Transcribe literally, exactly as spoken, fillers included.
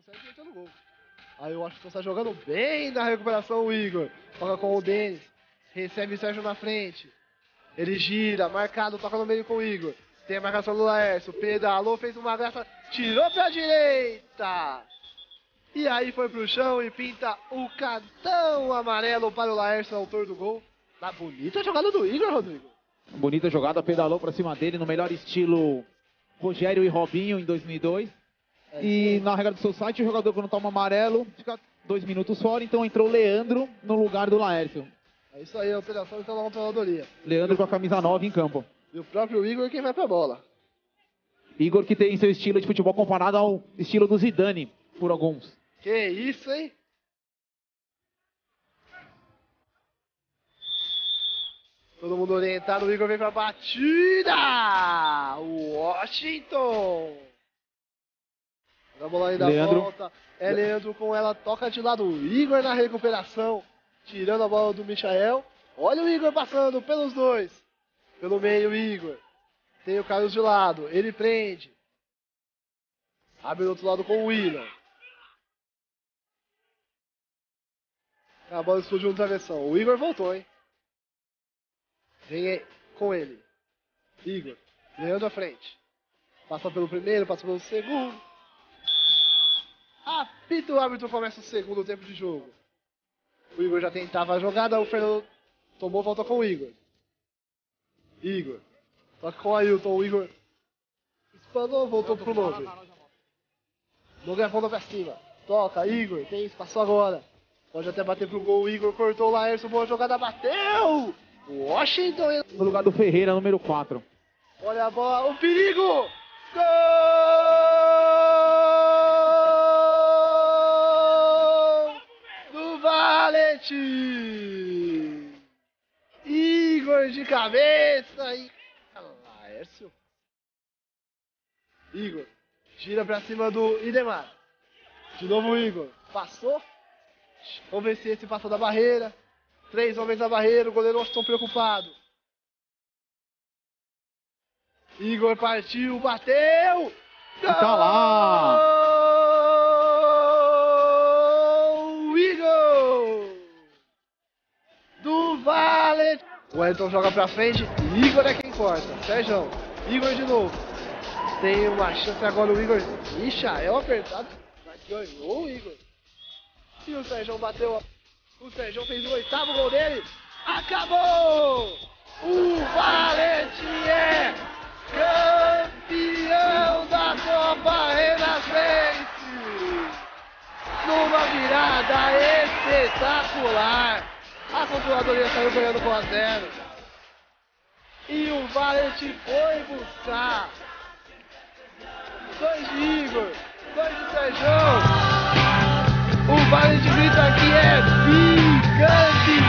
consegue meter no gol. Aí o Washington está jogando bem na recuperação, o Igor. Toca com o Denis. Recebe o Sérgio na frente. Ele gira, marcado, toca no meio com o Igor. Tem a marcação do Laércio. Pedalou, fez uma graça, tirou pra direita. E aí foi pro chão e pinta o cartão amarelo para o Laércio, autor do gol. Na bonita jogada do Igor, Rodrigo. Bonita jogada, pedalou pra cima dele no melhor estilo Rogério e Robinho em dois mil e dois. É, e na regra do seu site, o jogador quando toma amarelo fica dois minutos fora, então entrou o Leandro no lugar do Laércio. É isso aí, a alteração então na controladoria. Leandro com a camisa nove em campo. E o próprio Igor quem vai pra bola. Igor que tem seu estilo de futebol comparado ao estilo do Zidane, por alguns. Que isso, hein? Todo mundo orientado, o Igor vem pra batida! Washington! A bola ainda Leandro. volta. É Leandro com ela, toca de lado. O Igor na recuperação, tirando a bola do Michael. Olha o Igor passando pelos dois. Pelo meio, o Igor. Tem o Carlos de lado, ele prende. Abre do outro lado com o William. A bola explodiu no travessão. O Igor voltou, hein? Vem com ele. Igor. Leandro à frente. Passa pelo primeiro, passa pelo segundo. Apita o árbitro, começa o segundo tempo de jogo. O Igor já tentava a jogada, o Fernando tomou volta com o Igor. Igor. Toca com o Ailton, o Igor espanou, voltou pro Nogueira. Nogueira voltou pra cima. Toca, Igor, tem espaço agora. Pode até bater pro gol, o Igor cortou o Laércio, boa jogada, bateu! Washington no lugar do Ferreira, número quatro. Olha a bola, o perigo! Gol do Valente! Igor de cabeça e Laércio. Igor gira pra cima do Idemar. De novo o Igor. Passou. Vamos ver se esse passa da barreira. Três homens na barreira. O goleiro Washington preocupado. Igor partiu. Bateu. E tá lá. Gol! Igor! Do Vale. O Wellington joga pra frente. Igor é quem corta. Sérgio. Igor de novo. Tem uma chance agora o Igor. Michael apertado. Mas ganhou o Igor. E o Sérgio bateu. O Sérgio fez o oitavo gol dele. Acabou! O Valente é campeão da Copa Renascense! Numa virada espetacular. A controladoria saiu ganhando com a zero. E o Valente foi buscar. Dois de Igor, dois de Sérgio. O Valente grita que é bicampeão.